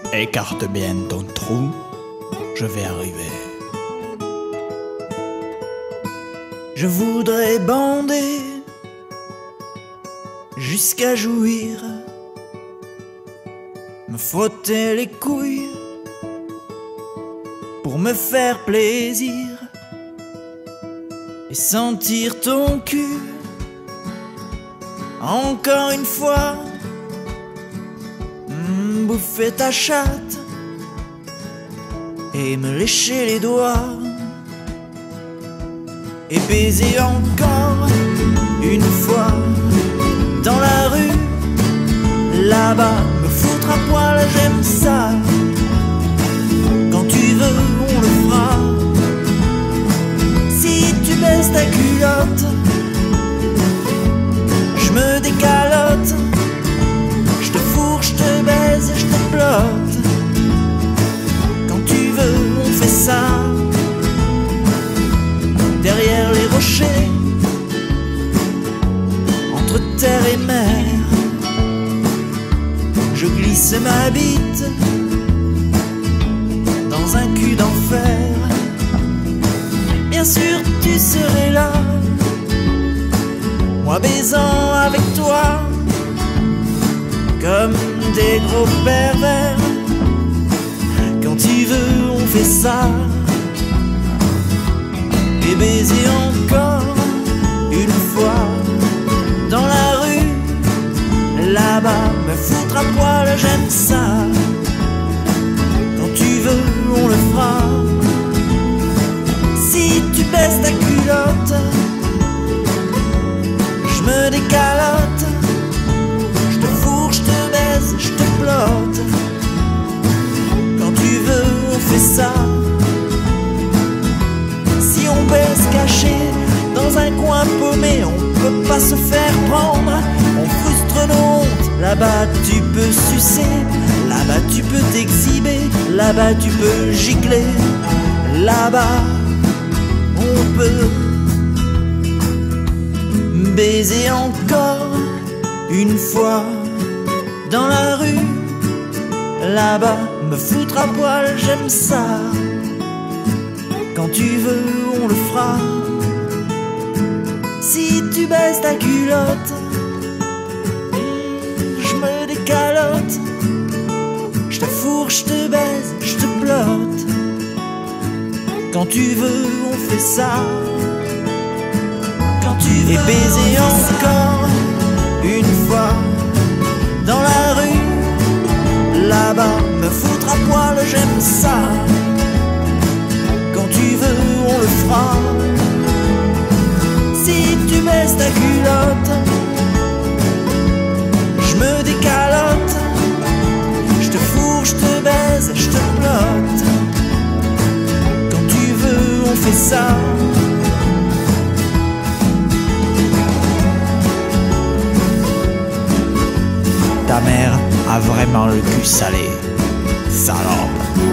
Écarte bien ton trou, je vais arriver. Je voudrais bander jusqu'à jouir, me frotter les couilles pour me faire plaisir et sentir ton cul encore une fois, bouffer ta chatte et me lécher les doigts et baiser encore une fois dans la rue, là-bas, me foutre à poil, j'aime ça. Quand tu veux, on le fera. Si tu baisses ta culotte, je me décalote, je te fourre, je te baise, je te plotte. Quand tu veux, on fait ça. Derrière les rochers, entre terre et mer, je glisse ma bite dans un cul d'enfer. Bien sûr tu serais là, moi baisant avec toi comme des gros pervers. Quand tu veux on fait ça, et baiser encore une fois dans la rue, là-bas, me foutre à poil, j'aime ça. Quand tu veux, on le fera. Si tu baisses ta culotte, je me décalote, je te fourre, je te baise, je te plotte. Quand tu veux, on fait ça. Si on baisse caché dans un coin paumé, on peut pas se faire prendre, on frustre nos hontes. Là-bas tu peux sucer, là-bas tu peux t'exhiber, là-bas tu peux gicler, là-bas on peut baiser encore une fois dans la rue, là-bas me foutre à poil, j'aime ça. Quand tu veux, on le fera. Si tu baisses ta culotte, je me décalote, je te fourre, je te baise, je te plotte. Quand tu veux, on fait ça. Quand tu veux, et baiser encore une fois dans la rue, là-bas, me foutre à poil, j'aime ça. Quand tu veux, on le fera. Si tu baisses ta culotte, je me décalote, je te fourre, je te baise, je te plotte. Quand tu veux, on fait ça. Ta mère a vraiment le cul salé, salope.